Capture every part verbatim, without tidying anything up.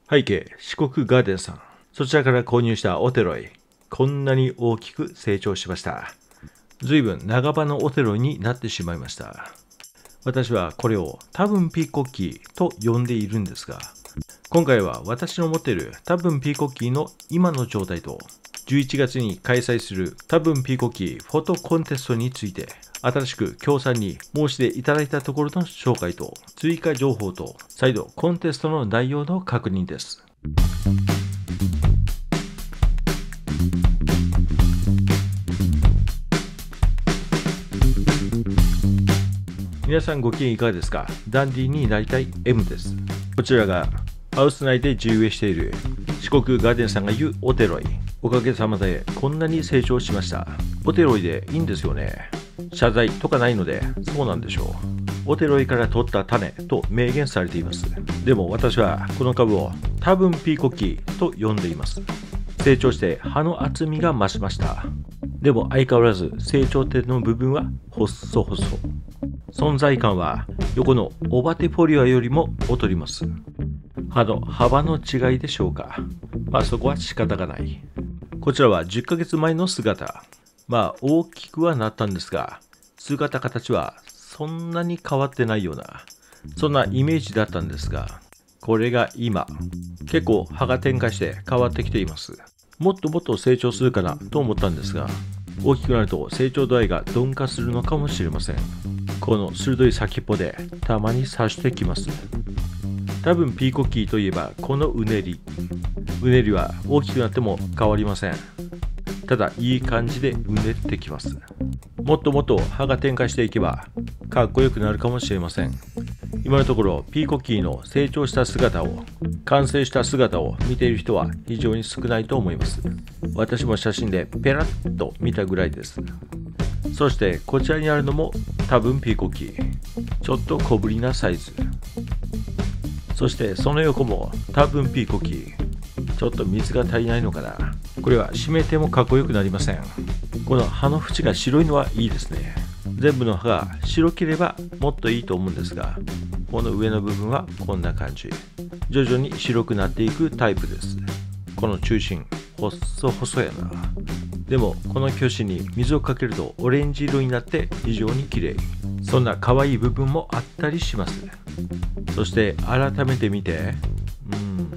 背景、四国ガーデンさん。そちらから購入したオテロイ。こんなに大きく成長しました。随分長葉のオテロイになってしまいました。私はこれを多分ピーコッキーと呼んでいるんですが、今回は私の持っている多分ピーコッキーの今の状態と、じゅういちがつに開催する多分ピーコッキーフォトコンテストについて、新しく協賛に申し出いただいたところの紹介と、追加情報と、再度コンテストの内容の確認です。皆さんご機嫌いかがですか？ダンディーになりたい エム です。こちらがハウス内で自由営している四国ガーデンさんが言うオテロイ。おかげさまでこんなに成長しました。オテロイでいいんですよね。謝罪とかないので、そうなんでしょう。オテロイから取った種と明言されています。でも私はこの株を多分ピーコッキーと呼んでいます。成長して葉の厚みが増しました。でも相変わらず成長点の部分は細々。存在感は横のオバティフォリアよりも劣ります。葉の幅の違いでしょうか。まあそこは仕方がない。こちらはじゅっかげつまえの姿。まあ大きくはなったんですが、姿形はそんなに変わってないような、そんなイメージだったんですが、これが今、結構葉が展開して変わってきています。もっともっと成長するかなと思ったんですが、大きくなると成長度合いが鈍化するのかもしれません。この鋭い先っぽでたまに刺してきます。多分ピーコッキーといえばこのうねり。うねりは大きくなっても変わりません。ただいい感じでうねってきます。もっともっと葉が展開していけばかっこよくなるかもしれません。今のところピーコッキーの成長した姿を、完成した姿を見ている人は非常に少ないと思います。私も写真でペラッと見たぐらいです。そしてこちらにあるのも多分ピーコッキー。ちょっと小ぶりなサイズ。そしてその横も多分ピーコッキー。ちょっと水が足りないのかな。これは締めてもかっこよくなりません。この葉の縁が白いのはいいですね。全部の葉が白ければもっといいと思うんですが、この上の部分はこんな感じ。徐々に白くなっていくタイプです。この中心、細細やな。でもこの虚子に水をかけるとオレンジ色になって非常に綺麗。そんな可愛い部分もあったりします。そして改めて見て、うん、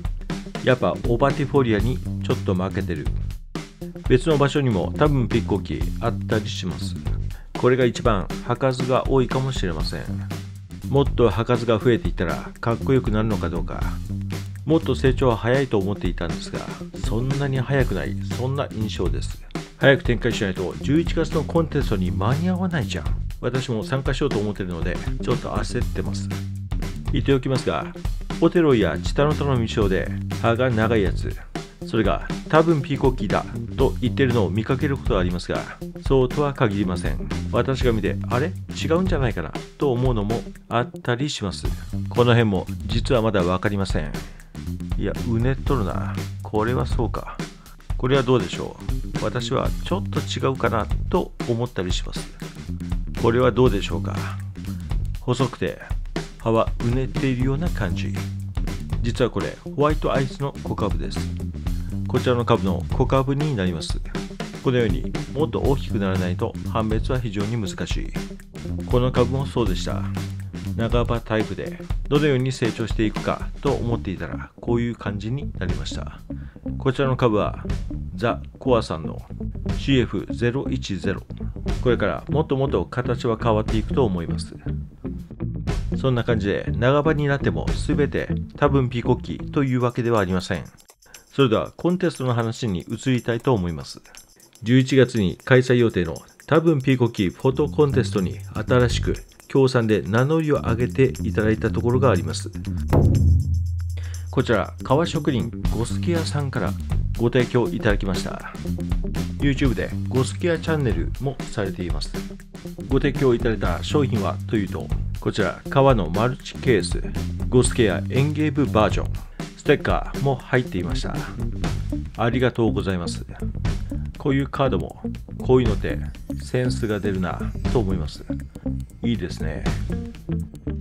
やっぱオバティフォリアにちょっと負けてる。別の場所にも多分ピーコッキーあったりします。これが一番葉数が多いかもしれません。もっと葉数が増えていったらかっこよくなるのかどうか。もっと成長は早いと思っていたんですが、そんなに早くない、そんな印象です。早く展開しないとじゅういちがつのコンテストに間に合わないじゃん。私も参加しようと思っているので、ちょっと焦ってます。言っておきますが、オテロイやチタノタの未生で葉が長いやつ、それが多分ピーコッキーだと言ってるのを見かけることはありますが、そうとは限りません。私が見て、あれ違うんじゃないかなと思うのもあったりします。この辺も実はまだわかりません。いや、うねっとるな。これはそうか。これはどうでしょう。私はちょっと違うかなと思ったりします。これはどうでしょうか。細くて葉はうねっているような感じ。実はこれホワイトアイスの小株です。こちらの株の小株になります。このようにもっと大きくならないと判別は非常に難しい。この株もそうでした。長葉タイプでどのように成長していくかと思っていたらこういう感じになりました。こちらの株はザ・コアさんの シーエフゼロいちゼロ。これからもっともっと形は変わっていくと思います。そんな感じで長葉になっても全て多分ピーコッキーというわけではありません。それではコンテストの話に移りたいと思います。じゅういちがつに開催予定の多分ピーコッキーフォトコンテストに新しく協賛で名乗りを上げていただいたところがあります。こちら革職人ゴスケアさんからご提供いただきました。 YouTube でゴスケアチャンネルもされています。ご提供いただいた商品はというと、こちら革のマルチケースゴスケアエンゲーブバージョン、ステッカーも入っていました。ありがとうございます。こういうカードもこういうのってセンスが出るなと思います。いいですね。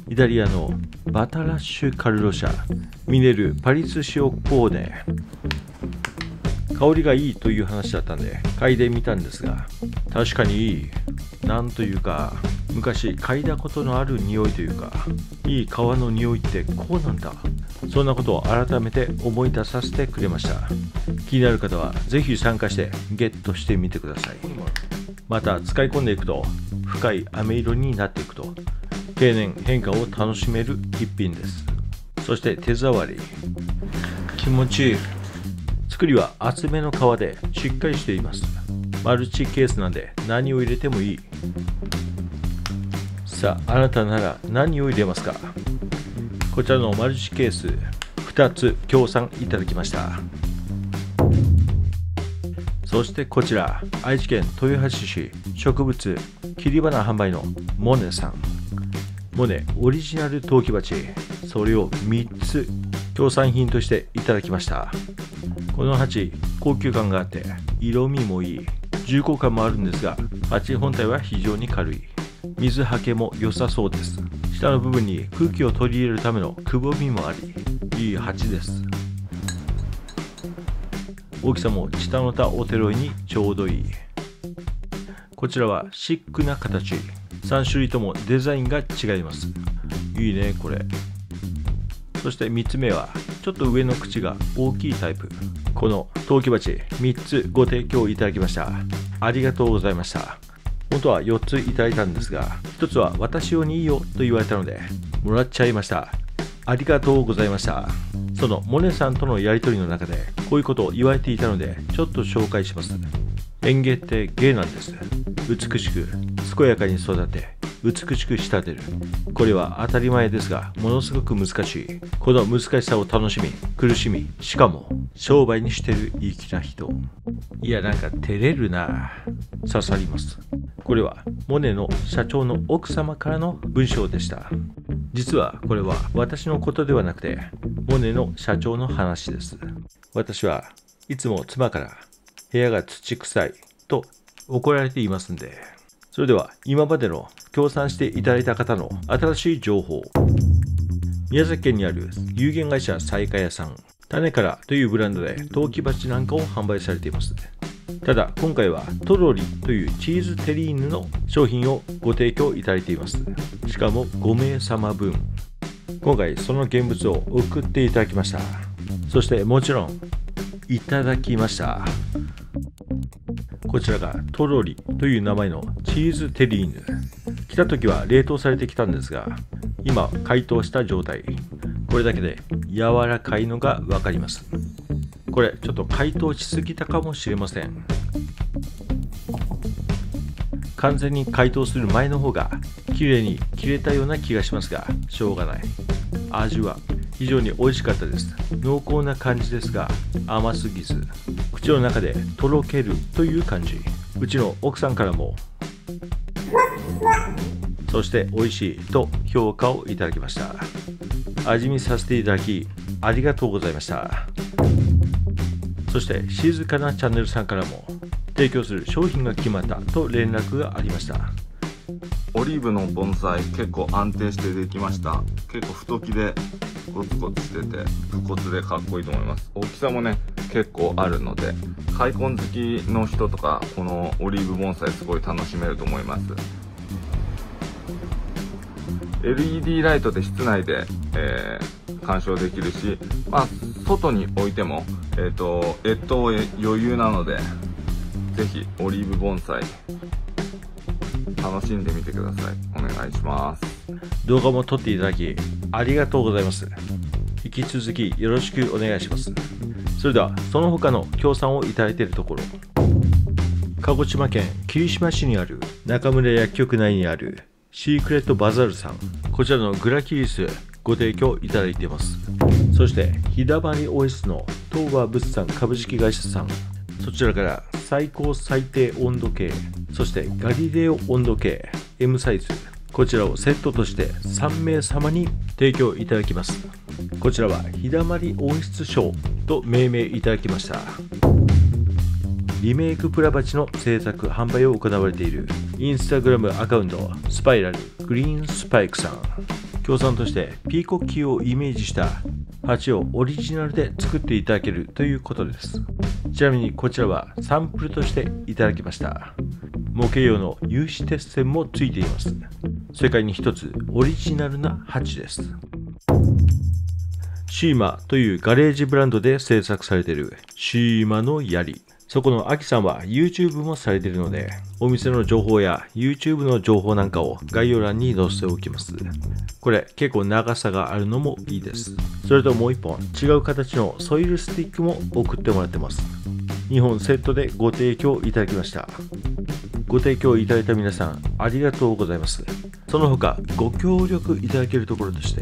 イタリアのバタラッシュカルロ社ミネルパリスシオポーネ。香りがいいという話だったんで嗅いでみたんですが、確かにいい。なんというか昔嗅いだことのある匂いというか、いい皮の匂いってこうなんだ。そんなことを改めて思い出させてくれました。気になる方はぜひ参加してゲットしてみてください。また使い込んでいくと深い飴色になっていくと経年変化を楽しめる一品です。そして手触り気持ちいい。作りは厚めの皮でしっかりしています。マルチケースなんで何を入れてもいい。さあ、あなたなら何を入れますか？こちらのマルチケースふたつ協賛いただきました。そしてこちら愛知県豊橋市植物切り花販売のモネさん。モネオリジナル陶器鉢、それをみっつ協賛品としていただきました。この鉢高級感があって色味もいい、重厚感もあるんですが、鉢本体は非常に軽い、水はけも良さそうです。下の部分に空気を取り入れるためのくぼみもあり、いい鉢です。大きさもチタノタオテロイにちょうどいい。こちらはシックな形、さん種類ともデザインが違います。いいねこれ。そしてみっつめはちょっと上の口が大きいタイプ。この陶器鉢みっつご提供いただきました。ありがとうございました。本当はよっついただいたんですが、ひとつは私用にいいよと言われたのでもらっちゃいました。ありがとうございました。そのモネさんとのやり取りの中でこういうことを言われていたのでちょっと紹介します。園芸って芸なんです。美しく健やかに育て美しく仕立てる。これは当たり前ですがものすごく難しい。この難しさを楽しみ苦しみ、しかも商売にしてる粋な人。いやなんか照れるな。刺さります。これはモネの社長の奥様からの文章でした。実はこれは私のことではなくてモネの社長の話です。私はいつも妻から部屋が土臭いと怒られていますんで。それでは今までの協賛していただいた方の新しい情報。宮崎県にある有限会社彩花屋さん、種からというブランドで陶器鉢なんかを販売されています。ただ今回はトロリというチーズテリーヌの商品をご提供いただいています。しかもごめいさまぶん。今回その現物を送っていただきました。そしてもちろんいただきました。こちらがトロリという名前のチーズテリーヌ。来た時は冷凍されてきたんですが、今解凍した状態。これだけで柔らかいのが分かります。これちょっと解凍しすぎたかもしれません。完全に解凍する前の方が綺麗に切れたような気がしますが、しょうがない。味は非常に美味しかったです。濃厚な感じですが甘すぎず、口の中でとろけるという感じ。うちの奥さんからもそして美味しいと評価をいただきました。味見させていただきありがとうございました。そして静かなチャンネルさんからも提供する商品が決まったと連絡がありました。 オリーブの盆栽結構安定してできました。結構太きでゴツゴツしてて武骨でかっこいいと思います。大きさもね結構あるので開墾好きの人とかこのオリーブ盆栽すごい楽しめると思います。 エルイーディー ライトで室内で、えー、鑑賞できるし、まあ外に置いても、えーと、越冬余裕なのでぜひオリーブ盆栽楽しんでみてください。お願いします。 動画も撮っていただきありがとうございます。引き続きよろしくお願いします。それではその他の協賛をいただいているところ、鹿児島県霧島市にある中村薬局内にあるシークレットバザールさん、こちらのグラキリスご提供いただいています。そして日だまり オーエス の東和物産株式会社さん、そちらから最高最低温度計、そしてガリレオ温度計 エム サイズ、こちらをセットとしてさんめいさまに提供いただきます。こちらは日だまり温室賞と命名いただきました。リメイクプラバチの制作販売を行われているインスタグラムアカウントスパイラルグリーンスパイクさん、 協賛としてピーコッキーをイメージした鉢をオリジナルで作っていただけるということです。ちなみにこちらはサンプルとしていただきました。模型用の有刺鉄線もついています。世界に一つオリジナルな鉢です。シーマというガレージブランドで制作されているシーマの槍。そこのアキさんは YouTube もされているので、お店の情報や YouTube の情報なんかを概要欄に載せておきます。これ結構長さがあるのもいいです。それともう一本違う形のソイルスティックも送ってもらってます。にほんセットでご提供いただきました。ご提供いただいた皆さんありがとうございます。その他ご協力いただけるところとして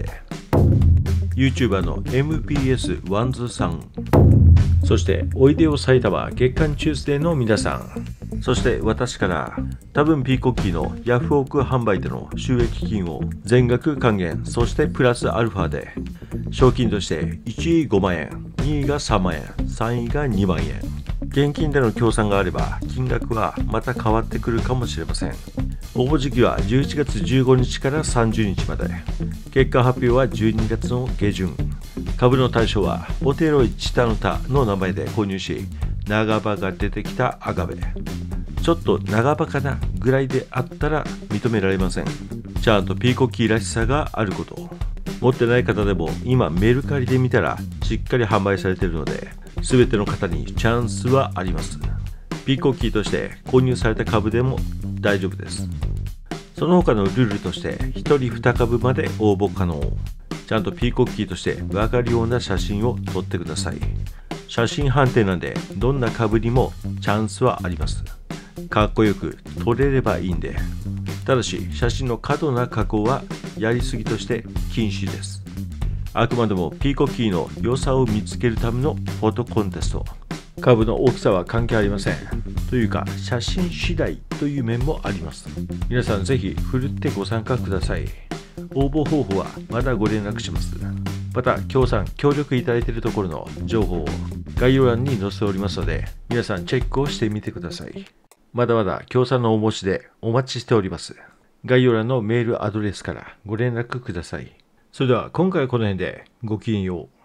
、YouTuber の エムピーエス ワンズさん、そしておいでよ埼玉月刊チュースデーの皆さん、そして私から多分ピーコッキーのヤフオク販売での収益金を全額還元、そしてプラスアルファで賞金としていちいごまんえん、にいがさんまんえん、さんいがにまんえん、現金での協賛があれば金額はまた変わってくるかもしれません。応募時期はじゅういちがつじゅうごにちからさんじゅうにちまで、結果発表はじゅうにがつの下旬。株の対象はオテロイチタノタの名前で購入し、長場が出てきたアガベ。ちょっと長場かなぐらいであったら認められません。ちゃんとピーコッキーらしさがあること。持ってない方でも今メルカリで見たらしっかり販売されているので、全ての方にチャンスはあります。ピーコッキーとして購入された株でも大丈夫です。その他のルールとしてひとりに株まで応募可能。ちゃんとピーコッキーとして分かるような写真を撮ってください。写真判定なんでどんな株にもチャンスはあります。かっこよく撮れればいいんで。ただし写真の過度な加工はやりすぎとして禁止です。あくまでもピーコッキーの良さを見つけるためのフォトコンテスト。株の大きさは関係ありません。というか写真次第という面もあります。皆さんぜひふるってご参加ください。応募方法はまだご連絡します。また協賛協力いただいているところの情報を概要欄に載せておりますので、皆さんチェックをしてみてください。まだまだ協賛のお申し出お待ちしております。概要欄のメールアドレスからご連絡ください。それでは今回はこの辺でごきげんよう。